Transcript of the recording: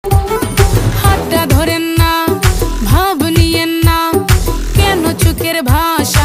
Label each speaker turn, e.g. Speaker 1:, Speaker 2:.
Speaker 1: হাতটা ধরেন না, ভাব নিয়েন না, কেন চোখের ভাষা